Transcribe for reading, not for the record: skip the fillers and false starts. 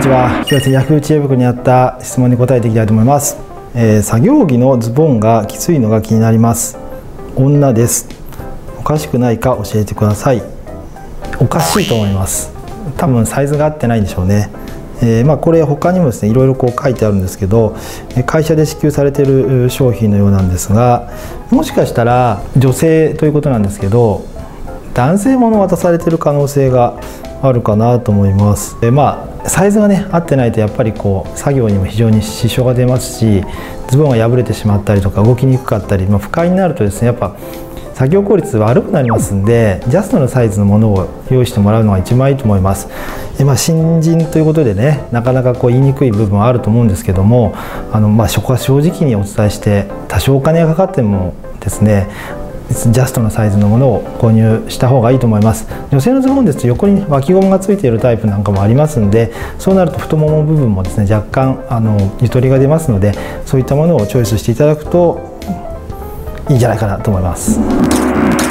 ちは。今日は薬物知恵袋にあった質問に答えていきたいと思います。作業着のズボンがきついのが気になります。女です。おかしくないか教えてください。おかしいと思います。多分サイズが合ってないんでしょうね。これ他にもですねいろいろこう書いてあるんですけど、会社で支給されている商品のようなんですが、もしかしたら女性ということなんですけど、男性もの渡されている可能性があるかなと思います。サイズがね合ってないとやっぱりこう作業にも非常に支障が出ますし、ズボンが破れてしまったりとか動きにくかったり、不快になるとですねやっぱ作業効率悪くなりますんで、ジャストのサイズのものを用意してもらうのが一番いいと思います。新人ということでね、なかなかこう言いにくい部分はあると思うんですけども、そこは正直にお伝えして、多少お金がかかってもですねジャストなサイズのものを購入した方がいいと思います。女性のズボンですと横に脇ゴムがついているタイプなんかもありますんで、そうなると太もも部分もですね若干ゆとりが出ますので、そういったものをチョイスしていただくといいんじゃないかなと思います。